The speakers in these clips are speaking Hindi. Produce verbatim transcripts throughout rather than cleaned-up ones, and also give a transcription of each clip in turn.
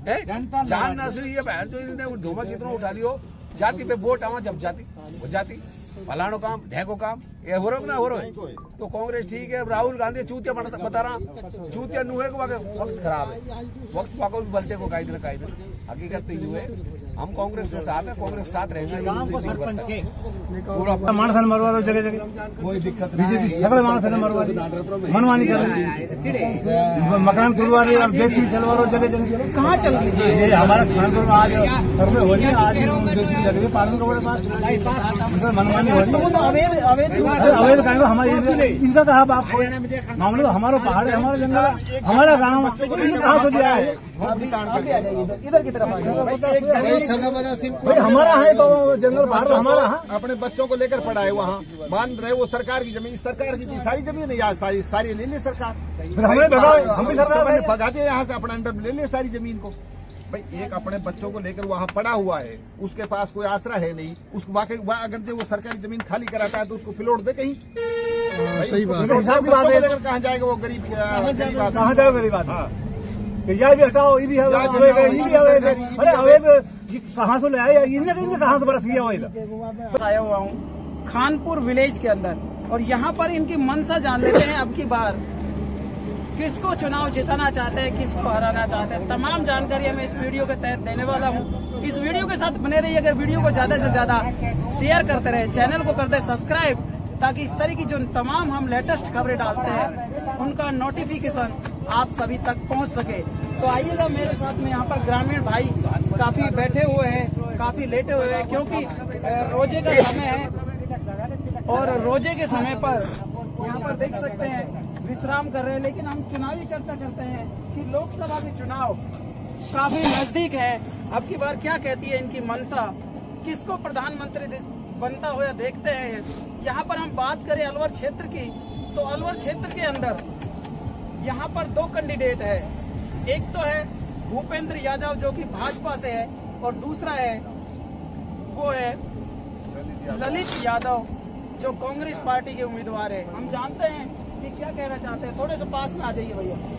जान ना सुई ये बहन जो इन्होंने धुमस इतना उठा लियो जाति पे वोट आवा जब जाति वो जाति फलानो काम ढेको काम ये हो रहा ना हो रहा है तो कांग्रेस ठीक है। राहुल गांधी चूतिया बता रहा चूतिया नुहे को वक्त खराब है वक्त वाको भी बलते को कायदे न कायदे हकीकत तो ये है हम कांग्रेस के साथ है कांग्रेस साथ रहेगा माणसाने मरवा जगह जगह कोई दिक्कत बीजेपी सगळे माणसाने मरवा मनमानी कर रही मकान तोड़वा रही और देश में चलवा रही जगह जगह कहाँ चल रही है हमारा खानपुर में आज सर में हो रही है आज जगह पार्लियामेंट रोड पास मनमानी हो रही है अवैध अवैध कहेंगे हमारे इनका कहा बाप मामले तो हमारा पहाड़ है हमारा जंगल हमारा गाँव कहाँ से दिया है इधर की तरफ हमारा है तो जंगल पहाड़ हमारा है। अपने बच्चों को लेकर पड़ा है वहाँ मान रहे वो सरकार की जमीन सरकार की सारी जमीन है यार सारी सारी ले ली सरकार फिर हमने भगा हम भी सरकार भगा दिया यहाँ से अपना अंडर ले लिया सारी जमीन को। भाई एक अपने बच्चों को लेकर वहाँ पड़ा हुआ है उसके पास कोई आसरा है नहीं उसको वाकई अगर जो वो सरकारी जमीन खाली कराता है तो उसको फ्लोट दे कहीं सही बात है लेकर कहाँ जाएगा वो गरीब कहाँ जाएगा गरीब आदमी यह भी हटाओ ये भी अवैध अरे अवैध कहाँ से ले आए इनने कहाँ से बरस गया वही आया हुआ हूँ खानपुर विलेज के अंदर और यहाँ पर इनकी मंशा जान लेते हैं अब की बार किसको चुनाव जिताना चाहते हैं किसको हराना चाहते हैं तमाम जानकारी मैं इस वीडियो के तहत देने वाला हूँ। इस वीडियो के साथ बने रहिए अगर वीडियो को ज्यादा से ज्यादा शेयर करते रहे चैनल को करते सब्सक्राइब ताकि इस तरह की जो तमाम हम लेटेस्ट खबरें डालते हैं उनका नोटिफिकेशन आप सभी तक पहुंच सके। तो आइएगा मेरे साथ में यहाँ पर ग्रामीण भाई काफी बैठे हुए हैं काफी लेटे हुए हैं क्योंकि रोजे का समय है और रोजे के समय पर यहाँ पर देख सकते हैं विश्राम कर रहे हैं। लेकिन हम चुनावी चर्चा करते हैं कि लोकसभा के चुनाव काफी नजदीक है। अब की बार क्या कहती है इनकी मंशा किसको प्रधानमंत्री बनता हुआ देखते हैं। यहाँ पर हम बात करें अलवर क्षेत्र की तो अलवर क्षेत्र के अंदर यहाँ पर दो कैंडिडेट है। एक तो है भूपेंद्र यादव जो कि भाजपा से है और दूसरा है वो है ललित यादव जो कांग्रेस पार्टी के उम्मीदवार है। हम जानते हैं कि क्या कहना चाहते हैं। थोड़े से पास में आ जाइए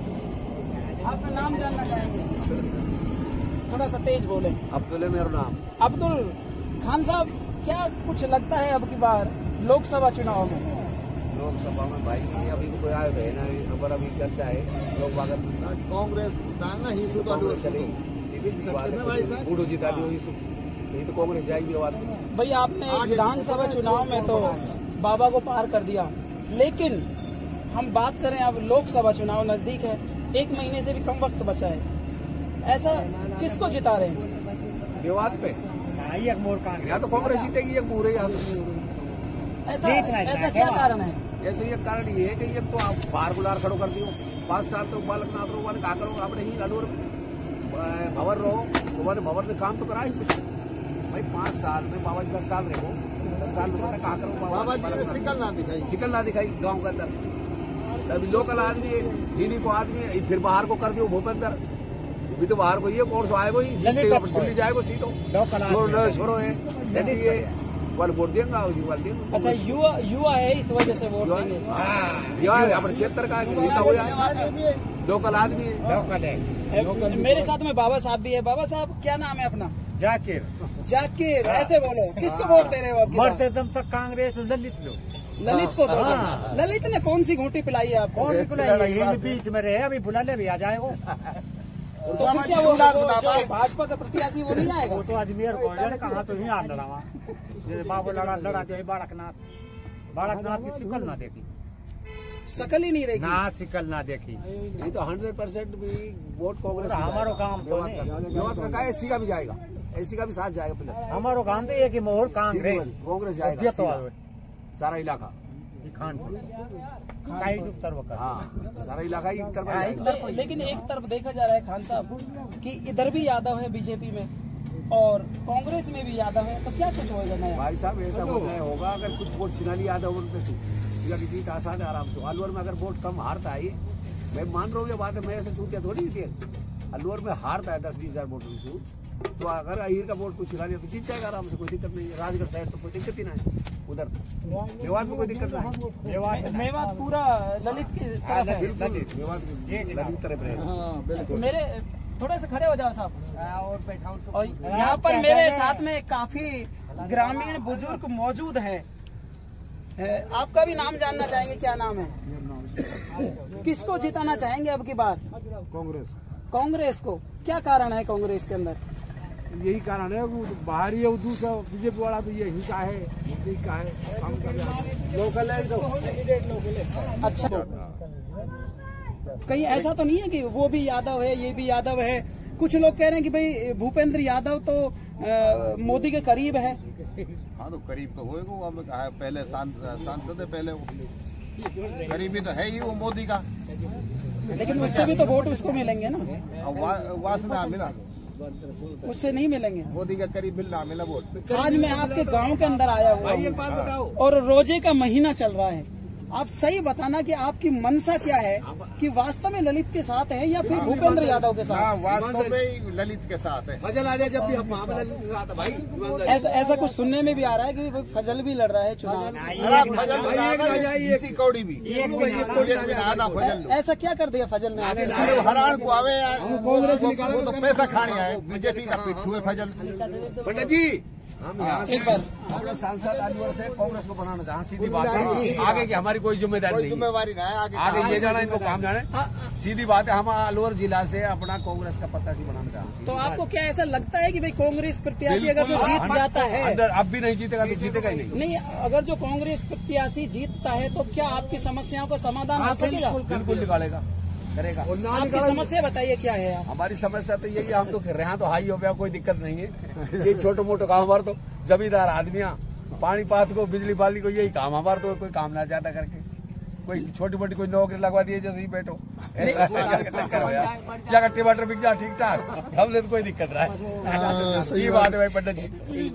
भैया आपका नाम जानना चाहेंगे थोड़ा सा तेज बोले। अब्दुल है मेरा नाम। अब्दुल खान साहब क्या कुछ लगता है अब की बार लोकसभा चुनाव में लोकसभा में भाई अभी कोई आए है ना पर अभी चर्चा है लोग कांग्रेस ही चले सीधी सी बात है बूढ़ो जिता दी यही तो कांग्रेस जाएगी बात। भाई आपने विधानसभा चुनाव में तो बाबा को पार कर दिया लेकिन हम बात करें अब लोकसभा चुनाव नजदीक है एक महीने से भी कम वक्त बचा है ऐसा किसको जिता रहे हैं विवाद पे या तो कांग्रेस जीतेगी या पूरे ऐसा ऐसा क्या कारण है। ऐसे ये कारण ये है कि ये तो आप बार बुलार खड़ो कर दियो पाँच साल तो बालक नाथ रो वाले कहा करो आपने ही अलवर भवर रहो तुम्हारे भवर में काम तो करा ही कुछ भाई पाँच साल में बाबा जी दस साल रहो दस साल में कहा करो बाबा जी ने शिकल ना दिखाई शिकल ना दिखाई गाँव के अंदर अभी लोकल आदमी है दीदी को आदमी फिर बाहर को कर दियो भूपेंद्र अभी तो बाहर को ये कोर्स आएगा ही दिल्ली जाएगा सीटो छोरो है वाल वोट देंगे वाल देंगे। अच्छा युवा युवा है इस वजह से वोट देंगे युवा अपने क्षेत्र का नेता हो जाए लोकल आदमी है। मेरे साथ में बाबा साहब भी है। बाबा साहब क्या नाम है अपना जाकिर जाकिर ऐसे बोलो किसको वोट दे रहे हो आप मरते दम तक कांग्रेस ललित लो ललित को दो। ललित ने कौन सी घूंटी पिलाई है आपको कौन सी पिलाई बीच में रहे अभी बुला ले भी आ जाएगा तो फिर क्या वो भाजपा का प्रत्याशी वो नहीं आएगा वो तो अजमेर कहा तो ही हार लड़ा बाबू लड़ा लड़ा जो है बालकनाथ बालकनाथ की शिकल ना देखी शकल ही नहीं रही ना शिकल ना देखी नहीं तो हंड्रेड परसेंट भी वोट कांग्रेस हमारो काम तो का एसी का भी जाएगा एसी का भी साथ जाएगा प्लस हमारो काम तो एक ही मोहर कांग्रेस कांग्रेस जाएगा सारा इलाका खानपुर हाँ सारा इलाका ही तरफ। लेकिन एक तरफ देखा जा रहा है खान साहब कि इधर भी यादव है बीजेपी में और कांग्रेस में भी यादव है तो क्या कुछ होगा नया भाई साहब ऐसा होगा अगर कुछ वोट छिना लिया यादव उनपे से की जीत आसान है आराम से। अलवर में अगर वोट कम हारता है मैं मान रहा हूँ ये बात है मैं ऐसे छूटिया थोड़ी थी अलवर में हारता है दस बीस हजार वोटों से तो अगर अहिर का वोट कुछ छिना लिया तो जीत जाएगा आराम से कोई दिक्कत नहीं है। राजगढ़ साइड तो कोई दिक्कत ही नहीं उधर मेवात में कोई दिक्कत नहीं मेवात पूरा ललित की तरफ है मेवात ललित तरफ है। मेरे थोड़े से खड़े हो जाओ साहब और बैठाओ। और यहाँ पर मेरे साथ में काफी ग्रामीण बुजुर्ग मौजूद है। आपका भी नाम जानना चाहेंगे, क्या नाम है? किसको जिताना चाहेंगे अब की बार? कांग्रेस। कांग्रेस को क्या कारण है कांग्रेस के अंदर? यही कारण है, वो बाहर ही है, दूसरा बीजेपी वाला तो यही का है, यही का है, काम कर लोकल है तो। अच्छा, कहीं ऐसा तो नहीं है कि वो भी यादव है ये भी यादव है? कुछ लोग कह रहे हैं कि भाई भूपेंद्र यादव तो आ, मोदी के करीब है। हाँ तो करीब तो होएगा, वो हमें कहा है, पहले सांसद है, पहले वो करीबी तो है ही वो मोदी का। लेकिन उससे भी तो वोट उसको मिलेंगे ना। वा, वासना मिला, उससे नहीं मिलेंगे। मोदी का करीब मिलना मिला वोट। आज मैं आपके गांव के अंदर आया हुआ हूँ और रोजे का महीना चल रहा है। आप सही बताना कि आपकी मंशा क्या है, कि वास्तव में ललित के साथ है या फिर भूपेंद्र यादव के साथ? वास्तव में ललित के साथ है। फजल आ जाए जब भी हम ललित के साथ है भाई। ऐसा ऐसा कुछ सुनने में भी आ रहा है कि फजल भी लड़ रहा है चुनाव। इसी कौड़ी भी आधा फजल। ऐसा क्या कर दिया फजल ने? हरान को आवे कांग्रेस निकाले तो पैसा खाने आए, बीजेपी का पिट्ठू है फजल। पंडित जी, हम यहाँ से अपने सांसद अलवर से कांग्रेस को बनाना चाहें, सीधी बात है। आगे की हमारी कोई जिम्मेदारी नहीं, जिम्मेवारी नहीं है। आगे आगे ये जाना, इनको काम जाने, सीधी बात है। हम अलवर जिला से अपना कांग्रेस का प्रत्याशी बनाना चाहते हैं। तो आपको क्या ऐसा लगता है कि भाई कांग्रेस प्रत्याशी अगर जो जीत जाता है अंदर, अब भी नहीं जीतेगा तो जीतेगा ही नहीं। नहीं, अगर जो कांग्रेस प्रत्याशी जीतता है तो क्या आपकी समस्याओं का समाधान हो सकेगा? बिल्कुल निकालेगा, करेगा। आपकी समस्या बताइए क्या है? हमारी समस्या तो यही है, हम तो यहाँ तो हाई हो गया, कोई दिक्कत नहीं है। ये छोटे मोटे काम हमारे तो जमींदार आदमियाँ, पानी पात को, बिजली बाली को, यही काम हमारे तो कोई काम ना ज्यादा करके, कोई छोटी मोटी कोई नौकरी लगवा दी जैसे ही बैठो, ऐसा चक्कर हो या टमाटर बिक जा ठीक ठाक, हमने तो कोई दिक्कत रहा है। ये बात है भाई पंडित जी।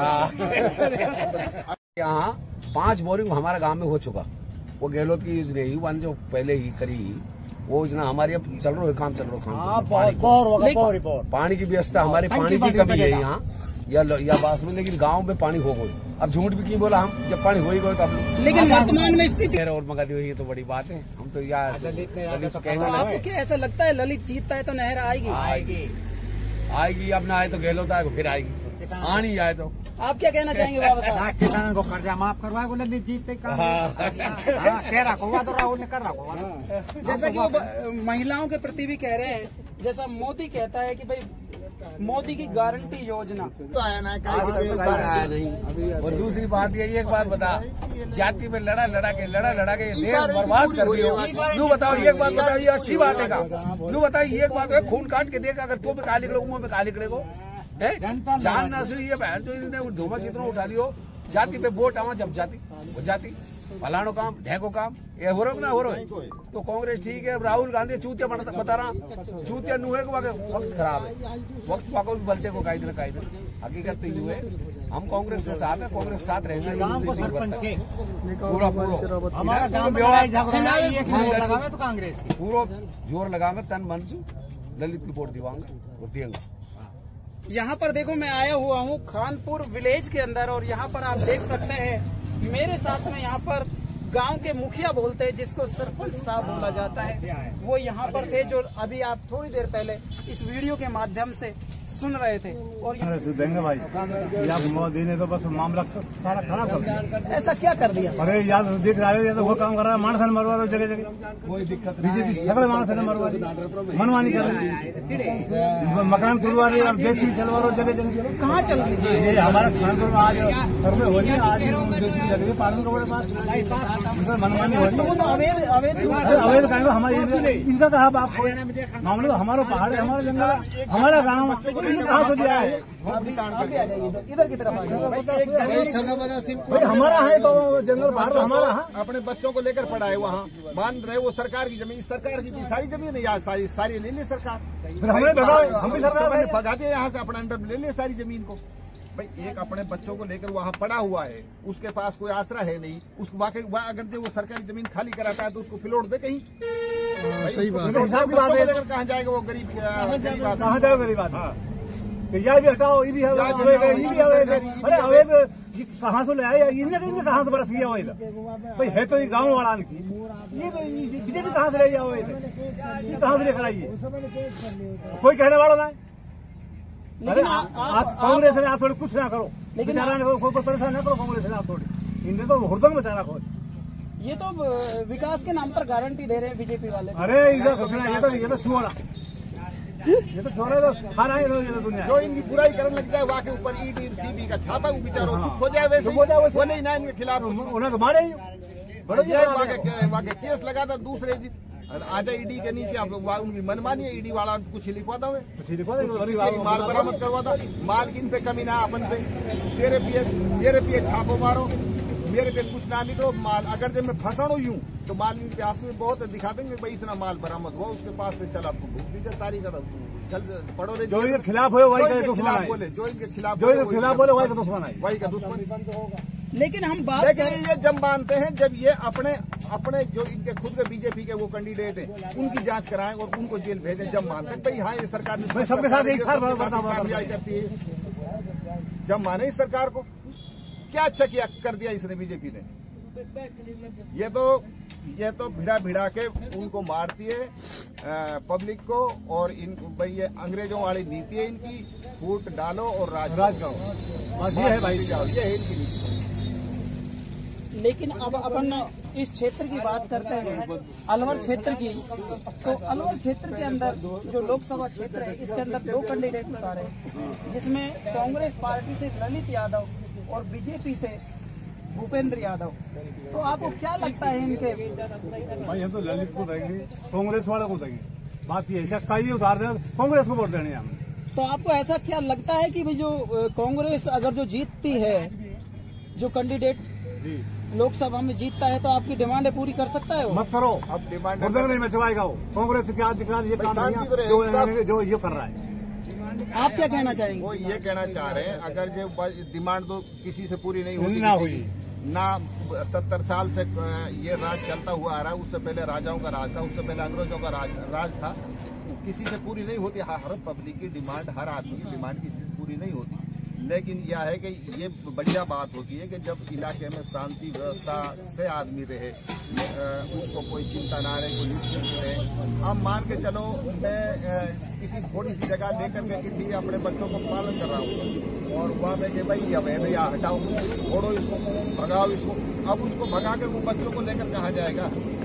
यहाँ पांच बोरिंग हमारे गांव में हो चुका, वो गहलोत की योजना ही वन जो पहले ही करी, वो योजना हमारी अब चल रहा है, काम चल रहा है। पानी की व्यवस्था, हमारे पानी की कमी है यहाँ या या बास में, लेकिन गांव में पानी हो गई। अब झूठ भी क्यों बोला हम, जब पानी हो ही गए तो अब लेकिन वर्तमान में स्थिति और मंगा दी हुई है तो बड़ी बात है। हम तो यहाँ आपको क्या ऐसा लगता है ललित जीतता है तो नहर आएगी? आएगी आएगी अब ना आए तो गहलोत आएगा, फिर आएगी, आनी आए तो। आप क्या कहना चाहेंगे बाबा साहब? किसानों को कर्जा माफ करवाए को ललित जीतते कह रहा होगा तो राहुल ने कर रहा होगा। जैसा कि वो महिलाओं के प्रति भी कह रहे हैं, जैसा मोदी कहता है कि भाई मोदी की गारंटी योजना तो आया ना, आया नहीं। और दूसरी बात यही, एक बात बता, जाति में लड़ा लड़ा के लड़ा लड़ा के देश बर्बाद कर दिया। नू बताओ, एक बात बताओ, ये अच्छी बात है का? नू बताओ, ये एक बात है, खून काट के देखा, अगर तो पे काली निकले, मुंह में काली निकले को जान ना सुई, ये बहन तो इन्होंने धोमस इतना उठा लियो, जाति पे वोट आवा जब जाति वो जाति फलानो काम ढेको काम, ये हो रहा ना हो रहा है। तो कांग्रेस ठीक है, राहुल गांधी चूतिया बता रहा, चूतिया नुहे को वक्त खराब है, वक्त वाको भी बलते को कायदे न कायदे। हकीकत तो ये है, हम कांग्रेस के साथ है, कांग्रेस साथ रहेगा पूरा पूरा। हमारा तो कांग्रेस पूरा जोर लगाएंगे, तन मन से ललित की वोट दिवाएंगे और देंगे। यहाँ पर देखो, मैं आया हुआ हूँ खानपुर विलेज के अंदर और यहाँ पर आप देख सकते हैं मेरे साथ में यहाँ पर गांव के मुखिया बोलते हैं, जिसको सरपंच साहब बोला जाता है, वो यहाँ पर थे, जो अभी आप थोड़ी देर पहले इस वीडियो के माध्यम से सुन रहे थे। और देंगे भाई, यार मोदी ने तो बस मामला सारा खराब कर दिया। ऐसा क्या कर दिया? अरे यार देख रहा है, तो वो काम कर रहा है, मानसन मरवा रहा जगह जगह, कोई दिक्कत बीजेपी सगले मानसन मरवा रही, मनमानी कर रही, मकान तुड़वा रही, अब देश भी चलवा रहा जगह जगह। कहाँ चल रही है? हमारा खानपुर में आज सर्वे हो रही है, आज जगह पालन रोड के पास मनमानी हो रही है। अवैध अवैध अवैध कहेंगे हमारे, इनका कहा बाप मामले, हमारा पहाड़ है, हमारा जंगल, हमारा गाँव कहाँ से दिया है? इधर की तरफ भाई हमारा है तो जंगल पहाड़ हमारा है। अपने बच्चों को लेकर पड़ा है वहाँ, मान रहे वो सरकार की जमीन, सरकार की सारी जमीन है, सारी सारी ले ली सरकार। हमने भगा, हम भी सरकार भगा दिया यहाँ से, अपना अंडर ले लिया सारी जमीन को। भाई एक अपने बच्चों को लेकर वहाँ पड़ा हुआ है, उसके पास कोई आसरा है नहीं, उसको वाकई अगर जो वो सरकारी जमीन खाली कराता है तो उसको फ्लोट दे कहीं। सही बात है, कहाँ जाएगा वो गरीब, कहाँ जाएगा गरीब आदमी? कि यह भी हटाओ, ये भी अवैध है, ये भी अवैध है। अरे अवैध कहाँ से ले आए? इनने कहाँ से बरस गया अवैध? भाई है तो ये गाँव वाला की, ये बीजेपी कहाँ से ले जाओ? अवैध ये कहाँ से लेकर आइए? कोई कहने वाला ना है। अरे आप कांग्रेस ने आप थोड़ी कुछ ना करो, लेकिन कोई परेशान ना करो कांग्रेस ने आप थोड़ी, इनने तो हुड़दंग मचा रखो। ये तो विकास के नाम पर गारंटी दे रहे हैं बीजेपी वाले। अरे इधर कुछ ना, ये तो ये तो छोड़ा, ये तो छोड़ा तो खाना ही ये तो दुनिया जो इनकी बुराई करने लग जाए वहाँ के ऊपर ईडी सीबी का छापा, वो बेचारो चुप हो जाए, वैसे बोले ही ना इनके खिलाफ। उन्हें तो मारे ही वहाँ के केस लगा था दूसरे दिन, आजा ईडी के नीचे आप उनकी मनमानी है, ईडी वाला कुछ लिखवा था, माल बरामद करवा था, माल इन पे कमी ना अपन पे, तेरे पिए तेरे पिए छापो मारो, मेरे पे कुछ ना निकलो माल। अगर जब मैं फंसाणु यूं तो माल पे आपको बहुत दिखा देंगे भाई इतना माल बरामद हुआ उसके पास से, चल आपको भूख दीजिए तारीख चल पढ़ो रे। जो इनके खिलाफ हो वही का दुश्मन बोले, जो इनके खिलाफ जो इनके खिलाफ बोले वही का दुश्मन है, वही का दुश्मन। लेकिन हम बात लेकिन ये जब मानते हैं जब ये अपने अपने जो इनके खुद के बीजेपी के वो कैंडिडेट हैं उनकी जांच कराएं और उनको जेल भेजें, जब मानते हैं भाई हाँ ये सरकार ने सबके साथ एक साथ करती है, जब माने इस सरकार को क्या अच्छा किया कर दिया इसने बीजेपी ने। ये तो ये तो भिड़ा भिड़ा के उनको मारती है पब्लिक को, और इन भाई ये अंग्रेजों वाली नीति है इनकी, फूट डालो और राज राज करो, ये है भाई, ये है इनकी नीति। लेकिन अब अपन इस क्षेत्र की बात करते हैं, अलवर क्षेत्र की, तो अलवर क्षेत्र के अंदर जो लोकसभा क्षेत्र है इसके अंदर दो कैंडिडेट उतारे, जिसमें कांग्रेस पार्टी से ललित यादव और बीजेपी से भूपेंद्र यादव। तो आपको क्या लगता है इनके? भाई हम तो ललित को देंगे, कांग्रेस वाले को देंगे, बात ये है कहीं उतार दें कांग्रेस को वोट देने हम। तो आपको ऐसा क्या लगता है कि भाई जो कांग्रेस अगर जो जीतती है, जो कैंडिडेट लोकसभा में जीतता है, तो आपकी डिमांडें पूरी कर सकता है वो? मत करो, अब डिमांड नहीं मचवाएगा वो, कांग्रेस क्या ये काम जो ये कर रहा है। आप क्या कहना चाहेंगे? वो ये कहना चाह रहे हैं अगर जो डिमांड तो किसी से पूरी नहीं होती, ना हुई ना सत्तर साल से ये राज चलता हुआ आ रहा है, उससे पहले राजाओं का राज था, उससे पहले अंग्रेजों का राज, राज था, किसी से पूरी नहीं होती। हर पब्लिक की डिमांड, हर आदमी की डिमांड किसी से पूरी नहीं होती। लेकिन यह है कि ये बढ़िया बात होती है कि जब इलाके में शांति व्यवस्था से आदमी रहे, उसको कोई चिंता ना रहे, कोई निश्चिंत रहे। अब मान के चलो मैं किसी थोड़ी सी जगह लेकर के किसी अपने बच्चों को पालन कर रहा हूँ और वहाँ पे कि भाई अब भैया हटाओ, छोड़ो इसको, भगाओ इसको, अब उसको भगा कर वो बच्चों को लेकर कहाँ जाएगा?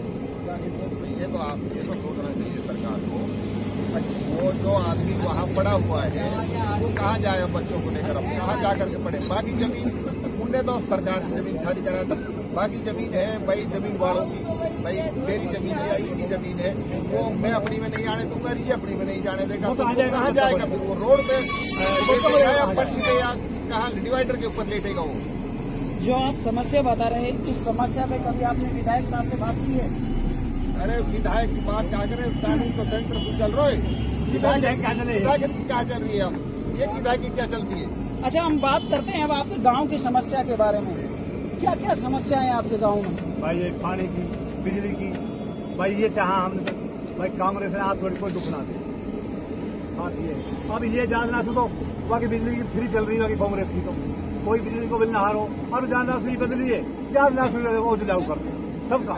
ये तो आप ये तो सोचना चाहिए सरकार को, वो जो आदमी वहाँ पड़ा हुआ है वो कहाँ जाए बच्चों को लेकर, अब कहाँ जाकर के पड़े। बाकी जमीन उनने तो सरकार की जमीन खाली करा दी, बाकी जमीन है भाई जमीन वालों की, भाई मेरी जमीन है या इसकी जमीन है, वो मैं अपनी में नहीं आने दूंगा, ये अपनी में नहीं जाने देगा, तो कहाँ जाएगा फिर? वो रोड पे या पट्टी पे या कहाँ डिवाइडर के ऊपर लेटेगा वो। जो आप समस्या बता रहे हैं, इस समस्या पे कभी आपने विधायक साहब से बात की है? अरे विधायक की बात क्या करें, कानून तो सेंटर से चल रहा है, विधायक क्या चल रही है, हम ये विधायक क्या चलती है। अच्छा, हम बात करते हैं अब आपके गांव की समस्या के बारे में। क्या क्या समस्या है आपके गांव में? भाई ये पानी की, बिजली की, भाई ये चाहा हमने भाई कांग्रेस ने आप थोड़ी कोई दुख ना दे, बात ये अब ये जानना से तो बाकी बिजली की फ्री चल रही है कांग्रेस की, तो कोई बिजली को बिल ना हारो, और जानना से बदली है, जानना से वो लागू करते सबका।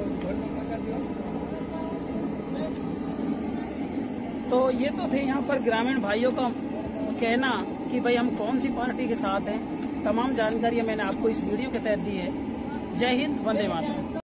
तो ये तो थे यहाँ पर ग्रामीण भाइयों का कहना कि भाई हम कौन सी पार्टी के साथ हैं। तमाम जानकारियां मैंने आपको इस वीडियो के तहत दी है। जय हिंद, वंदे मातरम।